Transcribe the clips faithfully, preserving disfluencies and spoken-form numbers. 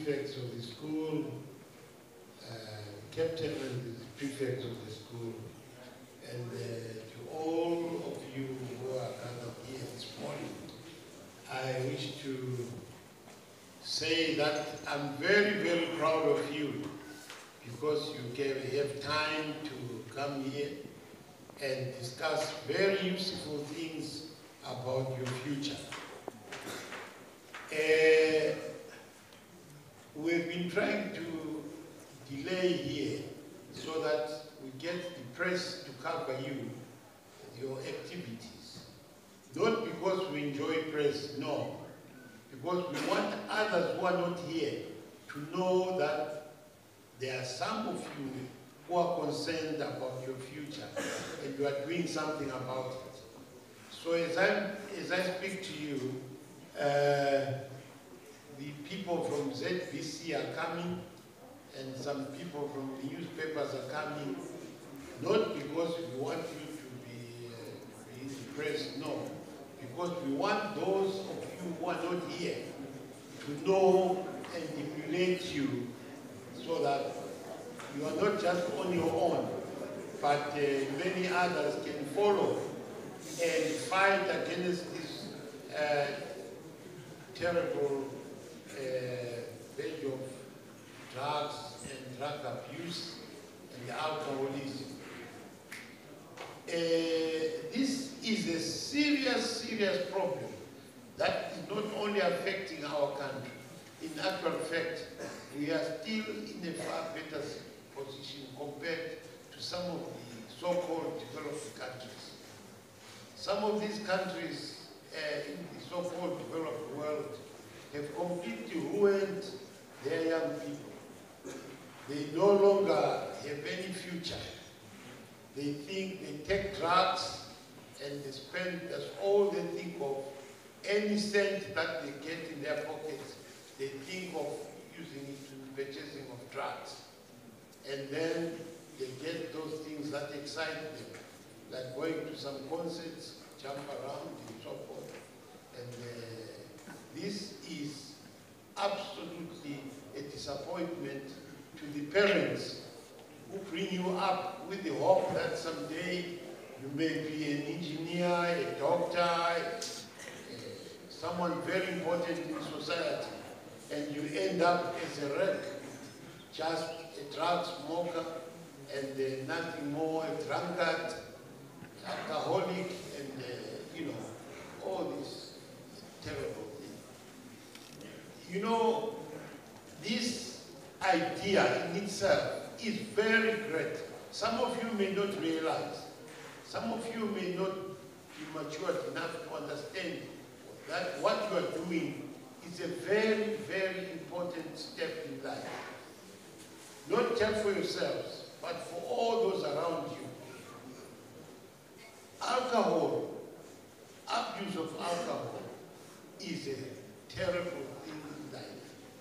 prefects of the school, uh, captain and the prefects of the school, and uh, to all of you who are gathered here this morning, I wish to say that I'm very, very proud of you because you can have time to come here and discuss very useful things about your future. Uh, we've been trying to delay here so that we get the press to cover you, your activities. Not because we enjoy press, no. Because we want others who are not here to know that there are some of you who are concerned about your future and you are doing something about it. So as I, as I speak to you, uh, the people from Z B C are coming and some people from the newspapers are coming, not because we want you to be, uh, be in the press, no. Because we want those of you who are not here to know and emulate you so that you are not just on your own, but uh, many others can follow and fight against this uh, terrible uh, veg of drugs and drug abuse and alcoholism. Uh, this is a serious, serious problem that is not only affecting our country. In actual fact, we are still in a far better position compared to some of the so-called developed countries. Some of these countries uh, in the so-called developed world have completely ruined their young people. They no longer have any future. They think they take drugs and they spend, that's all they think of. Any cent that they get in their pockets, they think of using it to the purchasing of drugs. And then they get those things that excite them, like going to some concerts, jump around and so forth. And uh, this is absolutely a disappointment to the parents who bring you up with the hope that someday you may be an engineer, a doctor, uh, someone very important in society, and you end up as a wreck, just a drug smoker, and uh, nothing more, a drunkard, alcoholic, and uh, you know, all this terrible thing. You know, this idea in itself is very great. Some of you may not realize, some of you may not be matured enough to understand that what you are doing is a very, very important step in life. Not just for yourselves, but for all those around you. Alcohol, abuse of alcohol, is a terrible thing in life.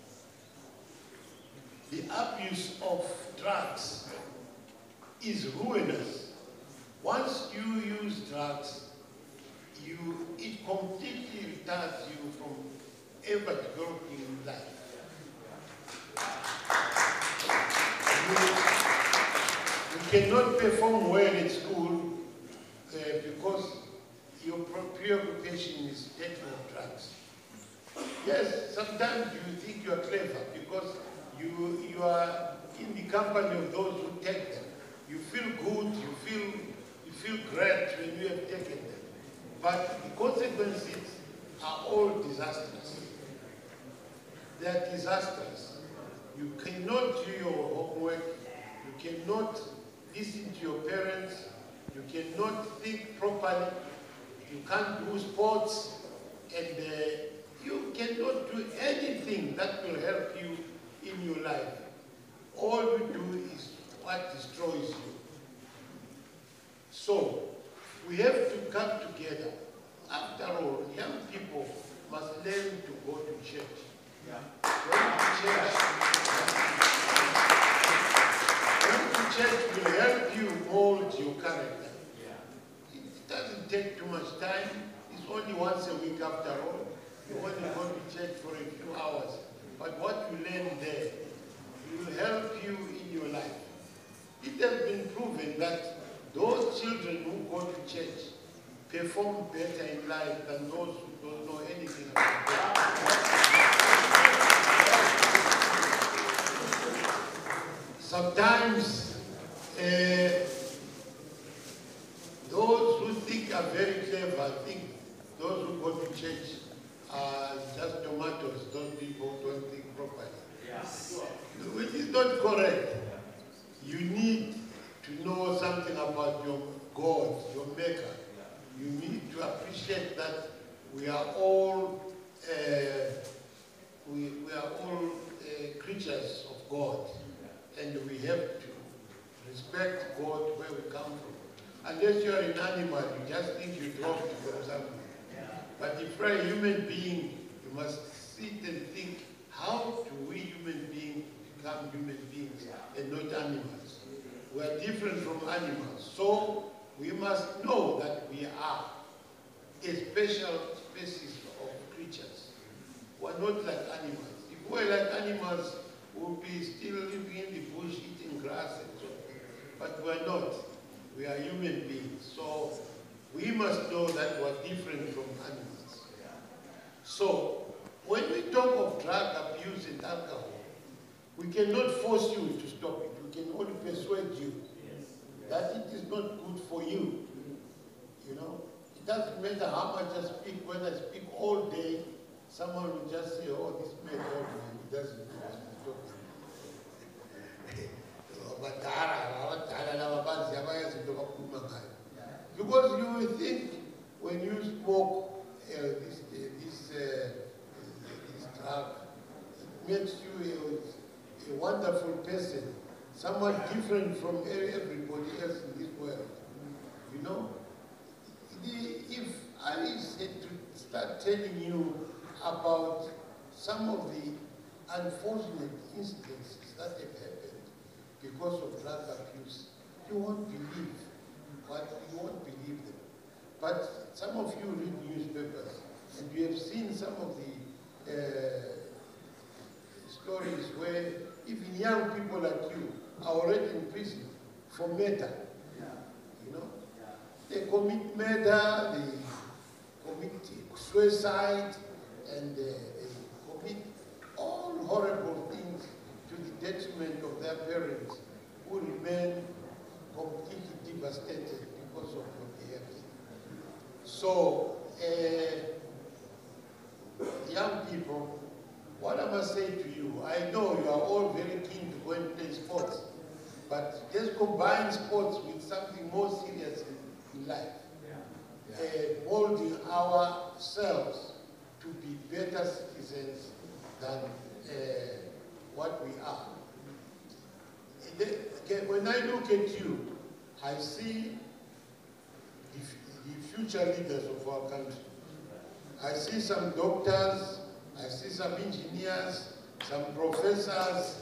The abuse of drugs is ruinous. Once you use drugs, you, it completely retards you from ever developing in life. You, you cannot perform well at school uh, because your preoccupation is taking of drugs. Yes, sometimes you think you are clever because you, you are in the company of those who take them. You feel good, you feel, you feel great when you have taken them. But the consequences are all disastrous. They are disastrous. You cannot do your homework, you cannot listen to your parents, you cannot think properly, you can't do sports, and uh, you cannot do anything that will help you in your life. All you do is what destroys you. So, we have to come together. After all, young people must learn to go to church. Yeah. Going to church, going to church will help you mold your character. Yeah. It doesn't take too much time. It's only once a week after all. You only go to church for a few hours. But what you learn that those children who go to church perform better in life than those who don't know anything about God. Sometimes uh, those who think are very clever think those who go to church are just tomatoes, those people don't think properly. Yes. Which is not correct. You need to know something about your God, your Maker. You need to appreciate that we are all uh, we, we are all uh, creatures of God, and we have to respect God where we come from. Unless you are an animal, you just think you dropped from somewhere. But if you are a human being, you must sit and think, how do we human beings become human beings and not animals? We are different from animals. So we must know that we are a special species of creatures. We are not like animals. If we were like animals, we would be still living in the bush, eating grass and so on. But we are not. We are human beings. So we must know that we are different from animals. So when we talk of drug abuse and alcohol, we cannot force you to stop it. We can only persuade you that it is not good for you. You know, it doesn't matter how much I speak, whether I speak all day, someone will just say, oh, this man told me, he doesn't know what he's talking about. Because you will think when you smoke uh, this, uh, this, uh, this drug, it makes you a, a wonderful person, somewhat different from everybody else in this world. You know, the, if I said to start telling you about some of the unfortunate incidences that have happened because of drug abuse, you won't believe what you won't believe them. But some of you read newspapers, and you have seen some of the uh, stories where even young people like you are already in prison for murder. Yeah. You know, yeah. They commit murder, they commit suicide, and uh, they commit all horrible things to the detriment of their parents, who remain completely devastated because of what they have seen. So, uh, young people, what I must say to you, I know you are all very keen to go and play sports, but let's combine sports with something more serious in, in life. Yeah. Yeah. Uh, molding ourselves to be better citizens than uh, what we are. When I look at you, I see the, the future leaders of our country. I see some doctors, I see some engineers, some professors,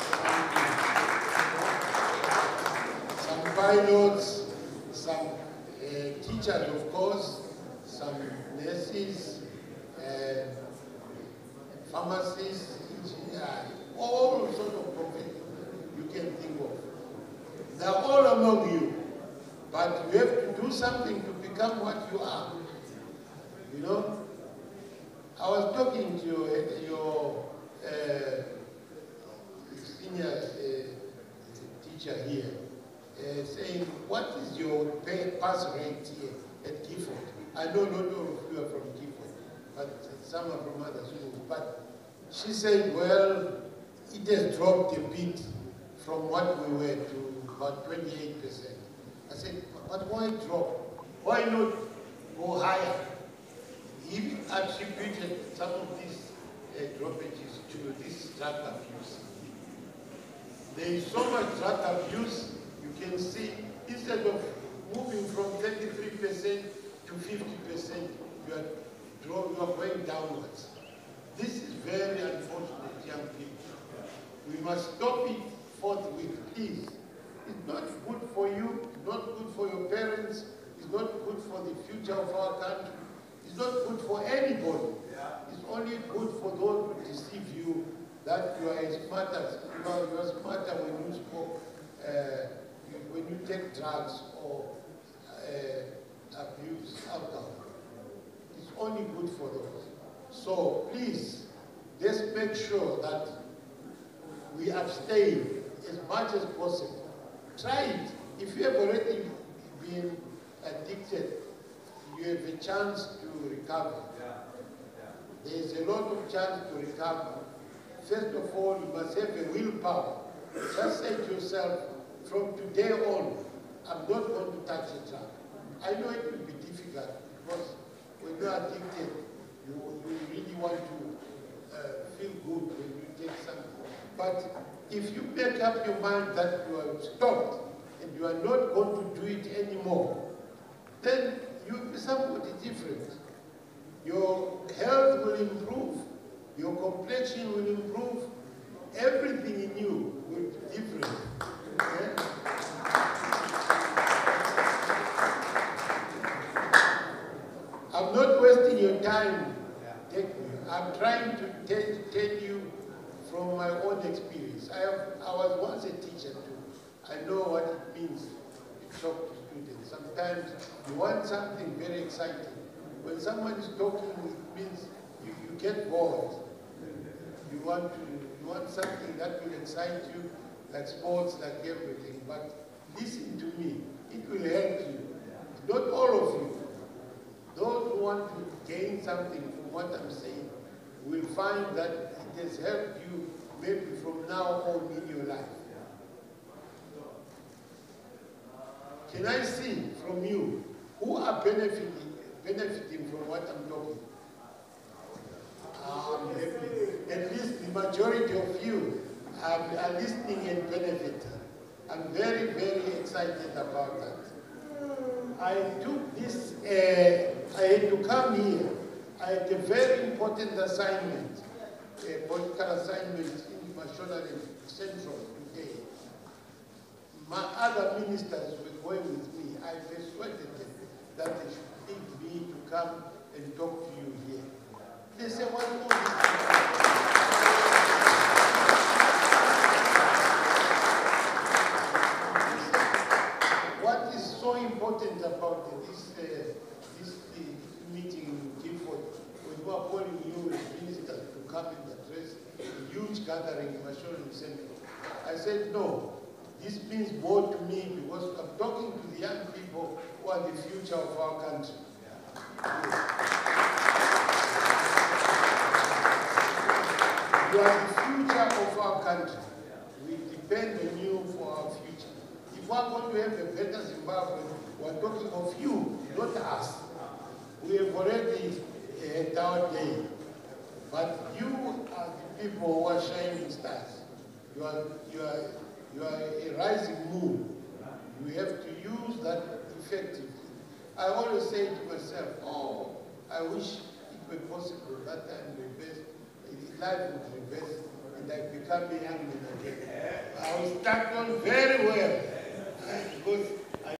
some pilots, some uh, teachers, of course, some nurses, uh, pharmacists, engineers, all sorts of professions you can think of. They are all among you, but you have to do something to become what you are. You know? I was talking to your, your uh, senior uh, teacher here, uh, saying, what is your pay pass rate here at Gifford? I know not all of you are from Gifford, but some are from other schools. But she said, well, it has dropped a bit from what we were to about twenty-eight percent. I said, but why drop? Why not go higher? He attributed some of these uh, droppages to this drug abuse. There is so much drug abuse, you can see, instead of moving from thirty-three percent to fifty percent, you are, you are going downwards. This is very unfortunate, young people. We must stop it forthwith, please. It's not good for you, it's not good for your parents, it's not good for the future of our country. It's not good for anybody. It's only good for those who deceive you that you are as smart as you are, you are smarter when you smoke, uh, when you take drugs or uh, abuse alcohol. It's only good for those. So please, let's make sure that we abstain as much as possible. Try it. If you have already been addicted, you have a chance to recover. There is a lot of chance to recover. First of all, you must have a willpower. Just say to yourself, from today on, I'm not going to touch a drug. I know it will be difficult because when you are addicted, you, you really want to uh, feel good when you take something. But if you make up your mind that you have stopped and you are not going to do it anymore, then you'll be somebody different. Your health will improve, your complexion will improve, everything in you will be different. Yeah? I'm not wasting your time. Take me. I'm trying to tell, tell you from my own experience. I, have, I was once a teacher too. I know what it means to talk to students. Sometimes you want something very exciting. When someone is talking, it means you, you get bored. You want to, you want something that will excite you, like sports, like everything. But listen to me. It will help you. Not all of you. Those who want to gain something from what I'm saying will find that it has helped you maybe from now on in your life. Can I see from you who are benefiting, benefiting from what I'm talking? Um, at least the majority of you are, are listening and benefiting. I'm very, very excited about that. I took this, uh, I had to come here. I had a very important assignment, a political assignment in Mashonaland Central today. My other ministers were going with me. I persuaded them that they should pick me to come and talk to you here. They said, what more? What is so important about this, uh, this uh, meeting in Guildford, when we are calling you as ministers to come and address a huge gathering in Mashonaland Central? I said, no. This means more to me because I'm talking to the young people who are the future of our country. Yes. You are the future of our country. We depend on you for our future. If we are going to have a better Zimbabwe, we are talking of you, not us. We have already had our day. But you are the people who are shining stars. You are, you are, you are a rising moon. You have to use that effectively. I always say to myself, oh, I wish it were possible that time reverse, life would reverse, and I become a young man again. I will start on very well, because